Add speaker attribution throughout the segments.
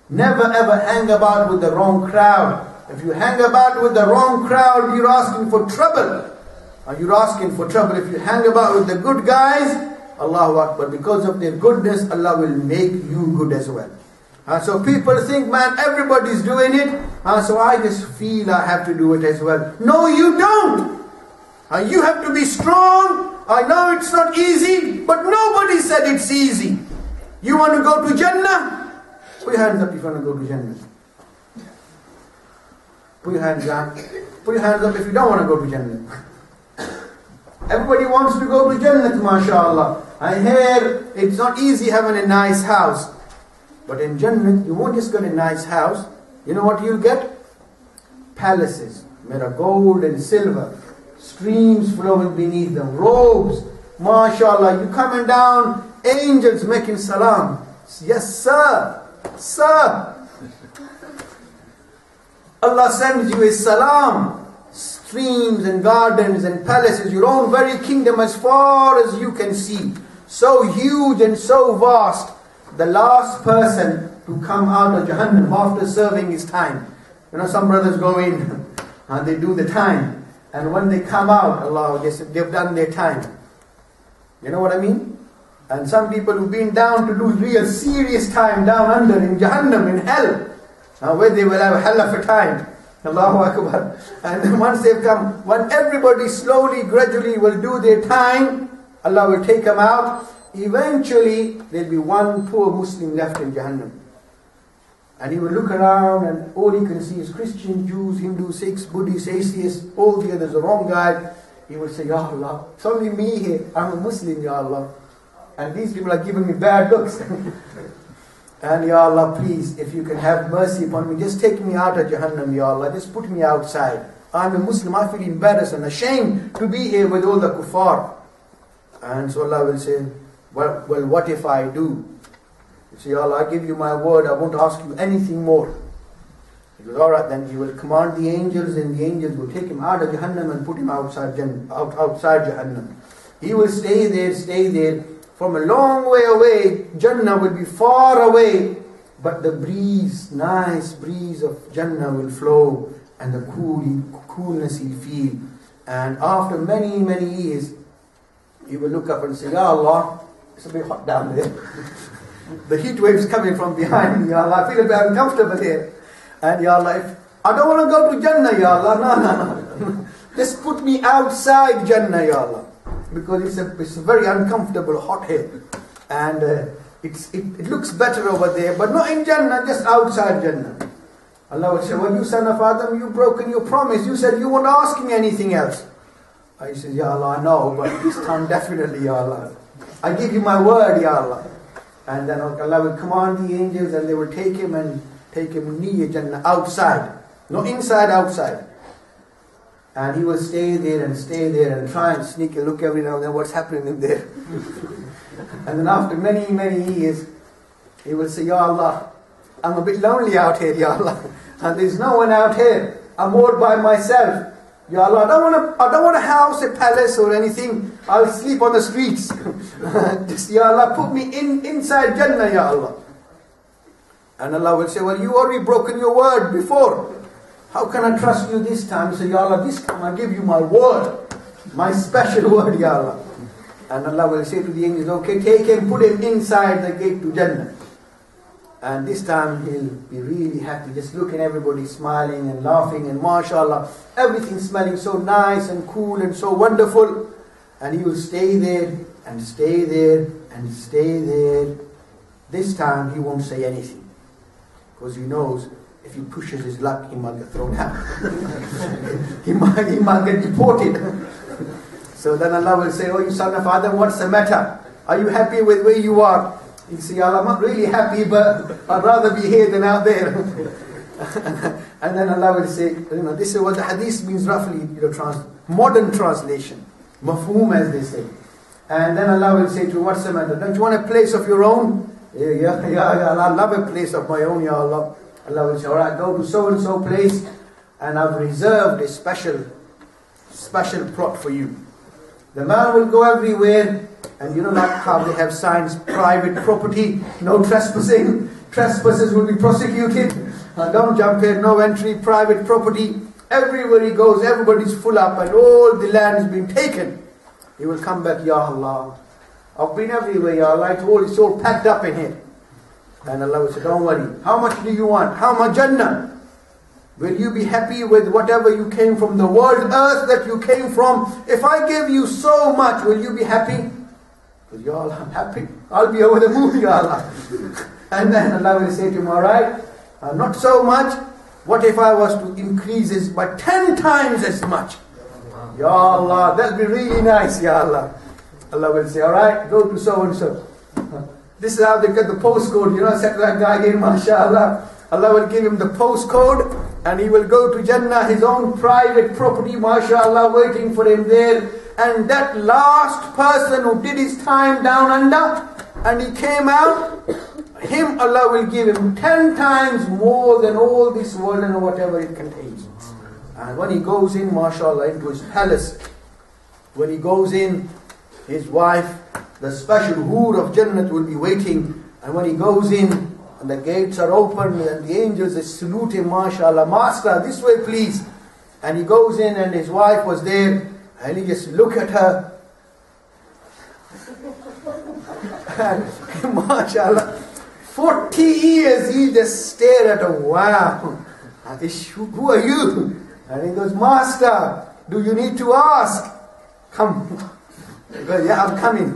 Speaker 1: Never ever hang about with the wrong crowd. If you hang about with the wrong crowd, you're asking for trouble. You're asking for trouble. If you hang about with the good guys, Allahu Akbar, because of their goodness, Allah will make you good as well. So people think, man, everybody's doing it, so I just feel I have to do it as well. No, you don't. You have to be strong. I know it's not easy, but nobody said it's easy. You want to go to Jannah? Put your hands up if you want to go to Jannah. Put your hands up. Put your hands up if you don't want to go to Jannah. Everybody wants to go to Jannah, mashallah. I hear it's not easy having a nice house. But in Jannah, you won't just get a nice house. You know what you'll get? Palaces made of gold and silver. Streams flowing beneath them. Robes. MashaAllah. You coming down. Angels making salam. Yes, sir. Sir. Allah sends you a salam. Streams and gardens and palaces. Your own very kingdom as far as you can see. So huge and so vast. The last person to come out of Jahannam after serving his time. You know, some brothers go in and they do the time. And when they come out, Allah, they've done their time. You know what I mean? And some people who've been down to do real serious time down under in Jahannam, in hell, where they will have a hell of a time. Allahu Akbar. And then once they've come, when everybody slowly, gradually will do their time, Allah will take them out. Eventually, there'll be one poor Muslim left in Jahannam. And he will look around and all he can see is Christian, Jews, Hindus, Sikhs, Buddhists, atheists, all the others, the wrong guy. He will say, Ya Allah, it's only me here, I'm a Muslim, Ya Allah. And these people are giving me bad looks. And Ya Allah, please, if you can have mercy upon me, just take me out of Jahannam, Ya Allah, just put me outside. I'm a Muslim, I feel embarrassed and ashamed to be here with all the kuffar. And so Allah will say, well, what if I do? You say, Allah, I give you my word, I won't ask you anything more. He goes, alright, then He will command the angels, and the angels will take him out of Jahannam and put him outside Jahannam. He will stay there. From a long way away, Jannah will be far away, but the breeze, nice breeze of Jannah will flow, and the coolness he'll feel. And after many, many years, he will look up and say, Ya Allah, it's a bit hot down there. The heat waves coming from behind me, Ya Allah. I feel a bit uncomfortable here. And Ya Allah, I don't want to go to Jannah, Ya Allah. No. Just put me outside Jannah, Ya Allah. Because it's a very uncomfortable hot here. And it looks better over there, but not in Jannah, just outside Jannah. Allah will say, well, you son of Adam, you've broken your promise. You said you weren't asking anything else. I said, Ya Allah, I know, but this time definitely, Ya Allah. I give you my word, Ya Allah. And then Allah will command the angels and they will take him near Jannah, outside. Not inside, outside. And he will stay there and try and sneak a look every now and then what's happening in there. And then after many, many years, he will say, Ya Allah, I'm a bit lonely out here, Ya Allah. And there's no one out here. I'm all by myself. Ya Allah, I don't want a house, a palace or anything. I'll sleep on the streets. Just, Ya Allah, put me inside Jannah, Ya Allah. And Allah will say, well, you already broken your word before. How can I trust you this time? So, Ya Allah, this time I give you my word. My special word, Ya Allah. And Allah will say to the angels, okay, take him, put him inside the gate to Jannah. And this time he'll be really happy, just looking at everybody smiling and laughing and mashallah, everything smelling so nice and cool and so wonderful. And he will stay there and stay there and stay there. This time he won't say anything, because he knows if he pushes his luck, he might get thrown out. he might get deported. So then Allah will say, oh, you son of Adam, what's the matter? Are you happy with where you are? You say, Allah, I'm not really happy, but I'd rather be here than out there. And then Allah will say, this is what the hadith means roughly, modern translation. Mafhum, as they say. And then Allah will say to him, what's the matter? Don't you want a place of your own? Yeah, Allah, I love a place of my own, Ya Allah. Allah will say, alright, go to so-and-so place, and I've reserved a special plot for you. The man will go everywhere, and like how they have signs, private property, no trespassing. Trespassers will be prosecuted. Don't jump here, no entry, private property. Everywhere he goes, everybody's full up and all the land has been taken. He will come back, Ya Allah. I've been everywhere, Ya Allah. It's all packed up in here. And Allah will say, don't worry. How much do you want? How much Jannah? Will you be happy with whatever you came from, the world, earth that you came from? If I give you so much, will you be happy? Because Ya Allah, I'm happy. I'll be over the moon, Ya Allah. And then Allah will say to him, alright, not so much. What if I was to increase this by 10 times as much? Ya Allah, that'll be really nice, Ya Allah. Allah will say, alright, go to so and so. This is how they get the postcode, set that guy in, mashallah. Allah will give him the postcode and he will go to Jannah, his own private property, mashallah, waiting for him there. And that last person who did his time down under and he came out, him Allah will give him 10 times more than all this world and whatever it contains. And when he goes in, mashallah, into his palace, when he goes in, his wife, the special hoor of Jannah will be waiting. And when he goes in, and the gates are open, and the angels they salute him, mashallah, master, this way please. And he goes in, and his wife was there, and he just look at her. And mashallah, 40 years he just stare at her, wow. Who are you? And he goes, master, do you need to ask? Come. He goes, yeah, I'm coming.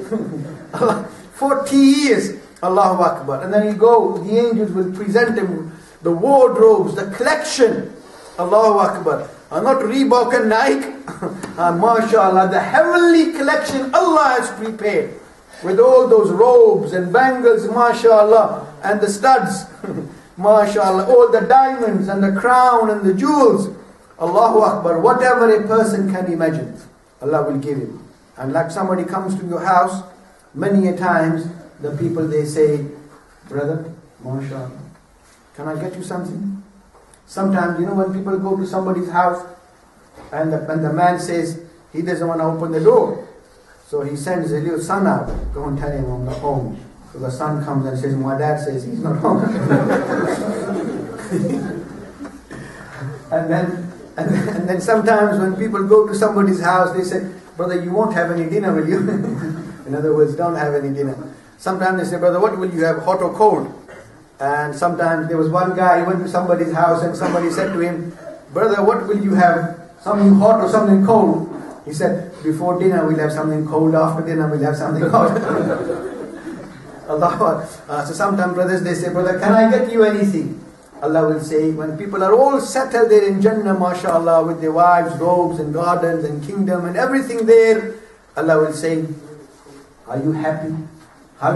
Speaker 1: 40 years. Allahu Akbar. And then he goes, the angels will present him the wardrobes, the collection. Allahu Akbar. Not Reebok and Nike. MashaAllah, the heavenly collection Allah has prepared. With all those robes and bangles, MashaAllah, and the studs. MashaAllah, all the diamonds and the crown and the jewels. Allahu Akbar. Whatever a person can imagine, Allah will give him. And like somebody comes to your house, many a times, the people they say, brother, mashallah, can I get you something? Sometimes, when people go to somebody's house, and the man says, he doesn't want to open the door. So he sends a little son out, go and tell him I'm not home. So the son comes and says, my dad says he's not home. and then sometimes when people go to somebody's house, they say, brother, you won't have any dinner, will you? In other words, don't have any dinner. Sometimes they say, brother, what will you have, hot or cold? And sometimes there was one guy, he went to somebody's house and somebody said to him, brother, what will you have, something hot or something cold? He said, before dinner we'll have something cold, after dinner we'll have something hot. Allah. So sometimes brothers, they say, brother, can I get you anything? Allah will say, when people are all settled there in Jannah, mashallah, with their wives, robes and gardens and kingdom and everything there, Allah will say, are you happy? Are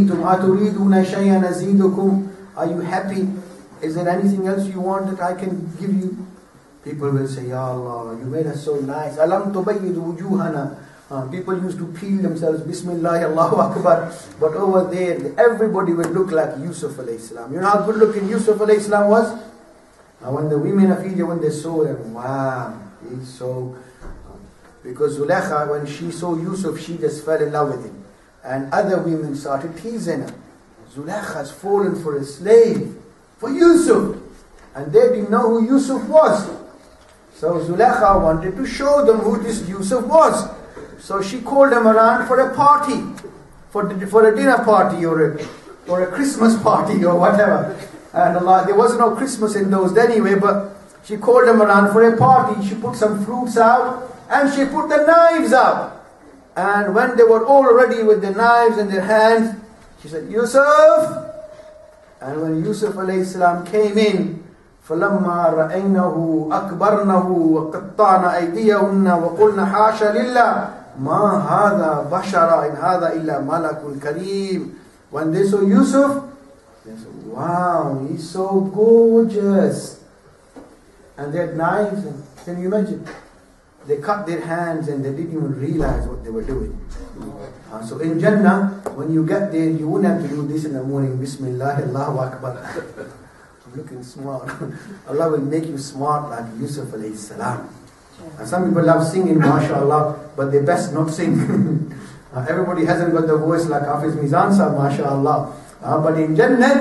Speaker 1: you happy? Is there anything else you want that I can give you? People will say, Ya Allah, you made us so nice. Alam tubayyidu wujuhana. People used to peel themselves, Bismillah, Allahu Akbar. But over there, everybody would look like Yusuf alayhi salam. You know how good looking Yusuf alayhi salam was? When the women of Egypt, when they saw him, wow, he's so... Because Zulaykha, when she saw Yusuf, she just fell in love with him. And other women started teasing her. Zulaykha has fallen for a slave, for Yusuf. And they didn't know who Yusuf was. So Zulaykha wanted to show them who this Yusuf was. So she called them around for a party, for a dinner party or a Christmas party or whatever. And Allah, there was no Christmas in those days anyway, but she called them around for a party. She put some fruits out and she put the knives out. And when they were all ready with the knives in their hands, she said, Yusuf! And when Yusuf alayhi salam came in, فَلَمَّا رَأَيْنَهُ أَكْبَرْنَهُ وَقَطَّعْنَ أَيْدِيَهُنَّ وَقُلْنَ حَاشَ لِلَّهِ مَا هَذَا بَشَرًا إِنْ هَذَا إِلَّا مَلَكٌ كَرِيمٌ. When they saw Yusuf, they said, wow, he's so gorgeous. And they had knives. Can you imagine? They cut their hands and they didn't even realize what they were doing. So in Jannah, when you get there, you wouldn't have to do this in the morning. Bismillah, Allahu Akbar. I'm looking smart. Allah will make you smart like Yusuf alayhi salam. And some people love singing, mashallah, but they best not sing. Everybody hasn't got the voice like Hafiz Mizan sahab, mashallah. But in Jannah,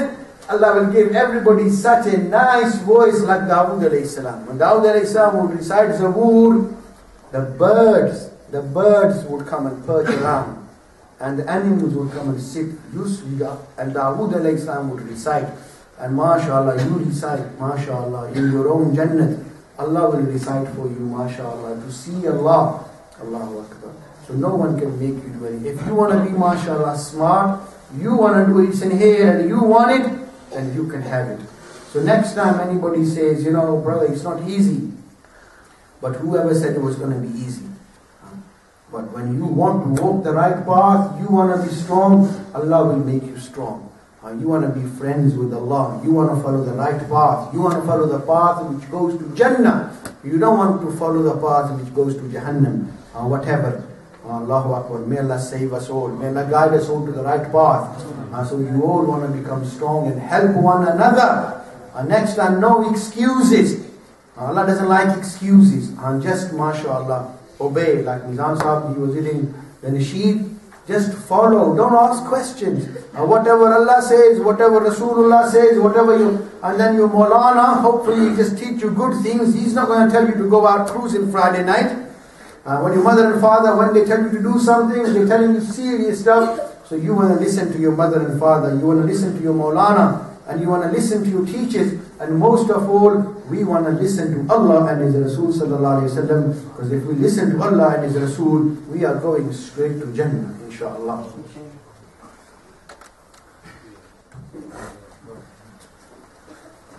Speaker 1: Allah will give everybody such a nice voice like Dawood alayhi salam. When Dawood alayhi salam would recite Zabur, the birds would come and perch around, and the animals would come and sit. And Dawood alayhi salam would recite. And mashallah, you recite, mashallah, in your own Jannat. Allah will recite for you, mashallah, to see Allah. Allahu Akbar. So no one can make you do anything. If you want to be, mashallah, smart, you want to do it, it's in here, and you want it, then you can have it. So next time anybody says, brother, it's not easy. But whoever said it was going to be easy? But when you want to walk the right path, you want to be strong, Allah will make you strong. You want to be friends with Allah. You want to follow the right path. You want to follow the path which goes to Jannah. You don't want to follow the path which goes to Jahannam. Whatever. Allahu Akbar. May Allah save us all. May Allah guide us all to the right path. So you all want to become strong and help one another. Next time, no excuses. Allah doesn't like excuses. Just, mashallah, obey. Like Nizam Sahib, he was reading the Nasheed. Just follow, don't ask questions. Whatever Allah says, whatever Rasulullah says, and then your Maulana, hopefully he just teach you good things. He's not going to tell you to go out cruising Friday night. When your mother and father, when they tell you to do something, they're telling you serious stuff. So you want to listen to your mother and father, you want to listen to your Maulana, and you want to listen to your teachers. And most of all, we want to listen to Allah and His Rasul sallallahu alayhi wa sallam. Because if we listen to Allah and His Rasul, we are going straight to Jannah, inshaAllah.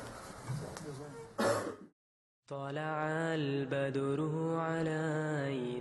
Speaker 2: طلع البدر علينا